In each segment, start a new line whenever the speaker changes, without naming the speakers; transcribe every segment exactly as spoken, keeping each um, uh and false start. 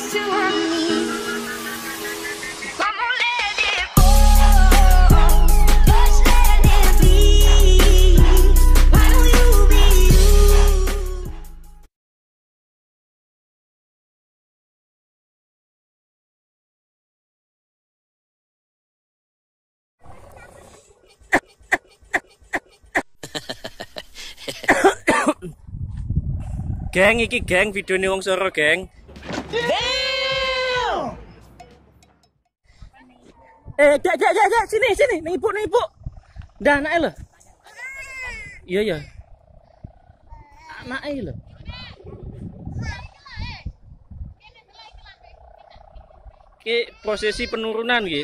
to me. Come on, let it go. Just let it be. Why don't you be you?
Geng iki geng videone wong Soro geng.
Damn!
Eh, jak jak jak jak sini sini ning ibu ning ibu. Dah anake lho. Iya ya. Anake lho. Ki prosesi penurunan iki.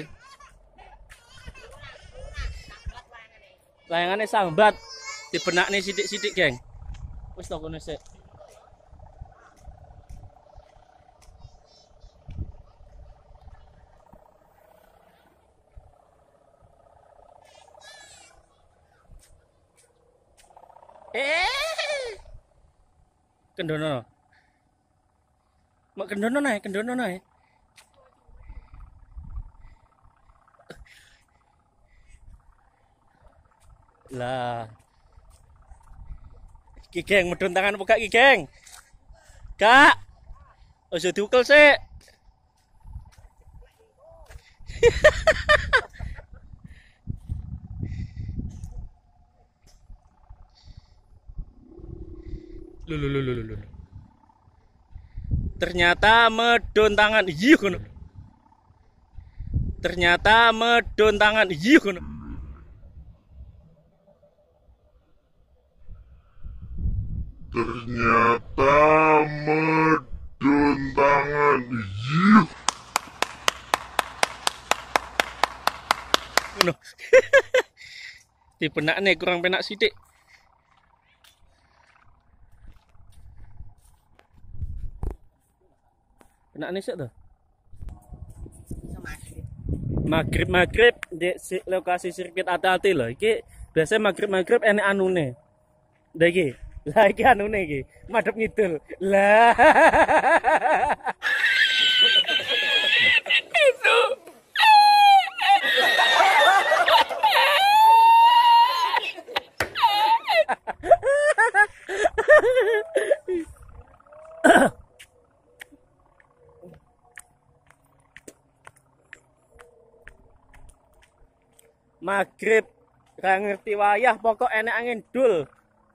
Layangane sambat dibenakne sithik-sithik, geng. Wis to kono sik. Eh. Kendono. Mak kendono nae, kendono nae. Lah. Ki geng medun tangan buka ki geng. Kak. Ojo diukel sik. Lulu lulu lulu. Ternyata medun tangan. Iya kono. Ternyata medun tangan. Iya kono.
Ternyata medun tangan. Iya.
Ngono. Dibenakne kurang penak sithik. Penakne sik to. Maghrib maghrib di lokasi sirkuit hati-hati lho. Iki biasanya maghrib maghrib enek anune. Ndak iki. Lah iki anune iki, madhep ngidul. Lah. Itu. Maghrib ra ngerti wayah pokok enek angin dul.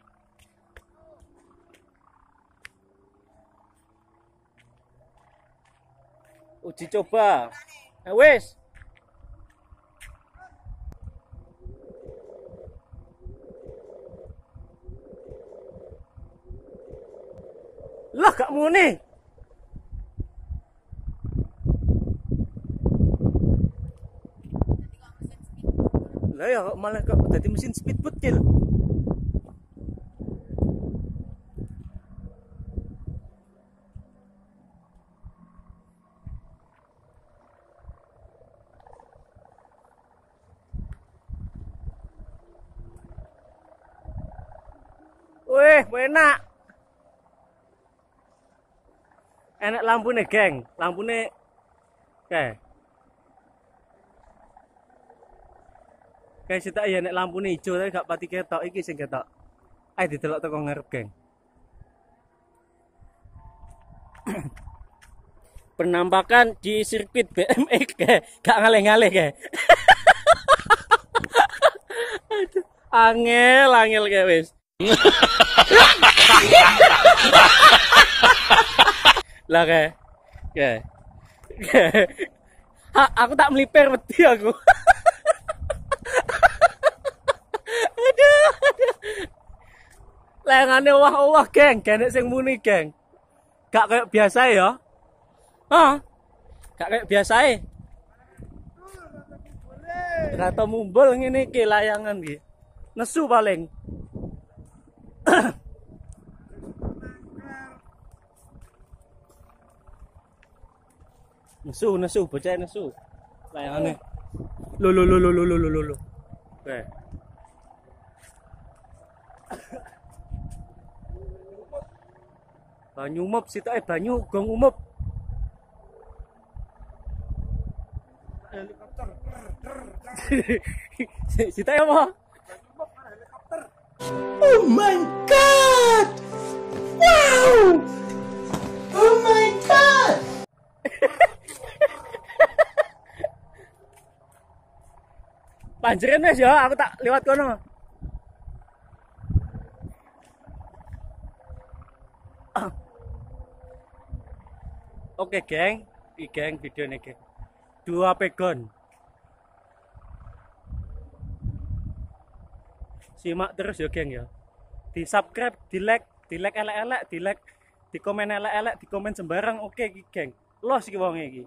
Uji coba. Eh wis. Lah gak muni. Lah ya kok malah kok dadi mesin speedboat ki lho. Wih, enak. Enak lampune, geng. Lampune kae. Kae sitok ya nek lampune ijo tapi gak pati ketok iki sing ketok. Ayo didelok teko ngarep, geng. Penampakan di sirkuit B M X kae, gak ngalih-ngalih kae. Aduh, angel angel kae wis. Lah kae. Kae. Ha, aku tak meliper wedi aku. Aduh, aduh. Lengane wah-wah, geng, genek sing muni, geng. Gak kayak biasa ya. Hah? Gak kayak biasa e. Rata mumbul ngene iki layangan iki. Nesu paling. Nesu, nesu, bocah nesu. Layangane. Lo lo lo lo lo lo lo lo. Oke. Banyu umup sitoke banyu gong umup. Sita ya mau?
Oh my god! Wow! Oh my god!
Panjerin wes ya, aku tak lewat kono. Oke geng, i geng video nih geng. Dua pegon. Simak terus ya geng ya. Di subscribe, di like, di like elek-elek, di like, di komen elek-elek, di komen sembarang. Oke iki geng. Los iki wong iki.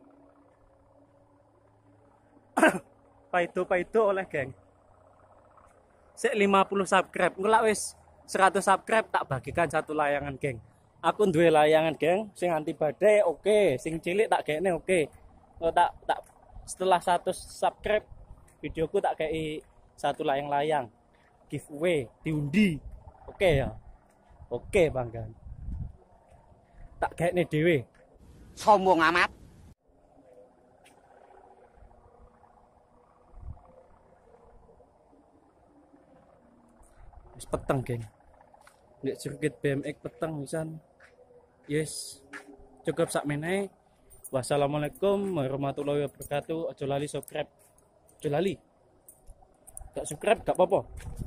Paido-paido oleh geng. Sek lima puluh subscribe, ngelak wis seratus subscribe tak bagikan satu layangan geng. Aku duwe layangan geng, sing anti badai oke, sing cilik tak kene oke. Oh, tak tak setelah seratus subscribe videoku tak kei satu layang-layang giveaway diundi. Oke ya. Oke bangga. Tak kene dhewe.
Sombong amat.
Wis peteng geng. Nek sirkuit B M X peteng pisan. Yes. Cukup sak menehe. Wassalamualaikum warahmatullahi wabarakatuh. Aja lali subscribe. Aja lali. Gak subscribe gak apa-apa.